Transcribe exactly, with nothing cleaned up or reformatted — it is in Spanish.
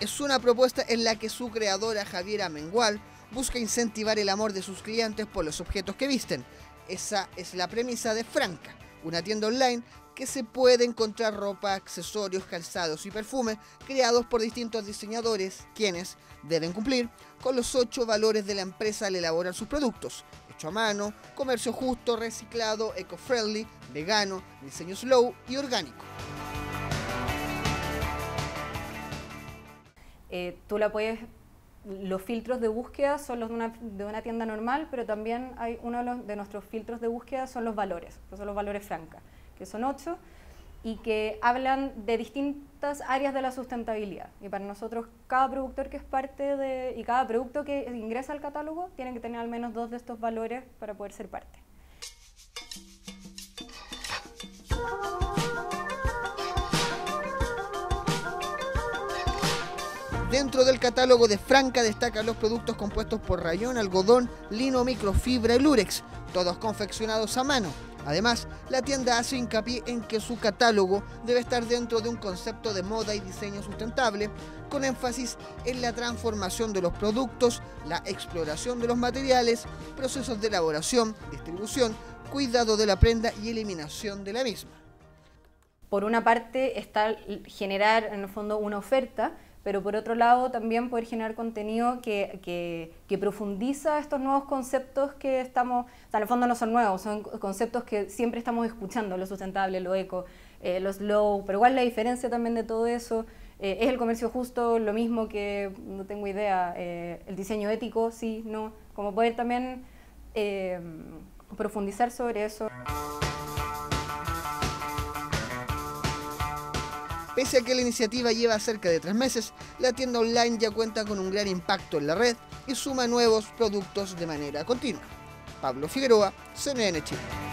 Es una propuesta en la que su creadora Javiera Mengual busca incentivar el amor de sus clientes por los objetos que visten. Esa es la premisa de Franca, una tienda online que se puede encontrar ropa, accesorios, calzados y perfumes creados por distintos diseñadores, quienes deben cumplir con los ocho valores de la empresa al elaborar sus productos: hecho a mano, comercio justo, reciclado, eco-friendly, vegano, diseño slow y orgánico. Eh, tú la puedes, los filtros de búsqueda son los de una, de una tienda normal, pero también hay uno de, los, de nuestros filtros de búsqueda son los valores, que son los valores Franca, que son ocho y que hablan de distintas áreas de la sustentabilidad. Y para nosotros, cada productor que es parte de, y cada producto que ingresa al catálogo tiene que tener al menos dos de estos valores para poder ser parte. Dentro del catálogo de Franca destacan los productos compuestos por rayón, algodón, lino, microfibra y lurex, todos confeccionados a mano. Además, la tienda hace hincapié en que su catálogo debe estar dentro de un concepto de moda y diseño sustentable, con énfasis en la transformación de los productos, la exploración de los materiales, procesos de elaboración, distribución, cuidado de la prenda y eliminación de la misma. Por una parte está generar en el fondo una oferta, pero por otro lado también poder generar contenido que, que, que profundiza estos nuevos conceptos que estamos, o sea, en el fondo no son nuevos, son conceptos que siempre estamos escuchando: lo sustentable, lo eco, eh, lo slow, pero igual la diferencia también de todo eso eh, es el comercio justo, lo mismo que, no tengo idea, eh, el diseño ético, sí, no, como poder también eh, profundizar sobre eso. Pese a que la iniciativa lleva cerca de tres meses, la tienda online ya cuenta con un gran impacto en la red y suma nuevos productos de manera continua. Pablo Figueroa, C N N Chile.